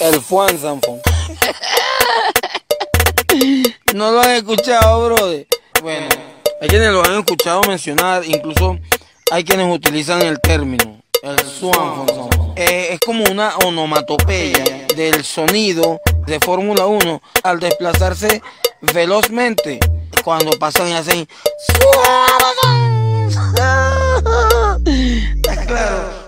El Juan Sanfón. ¿No lo han escuchado, brother? Bueno, hay quienes lo han escuchado mencionar, incluso hay quienes utilizan el término, el Swanson. Es como una onomatopeya del sonido de Fórmula 1 al desplazarse velozmente cuando pasan y hacen... ¿Está claro?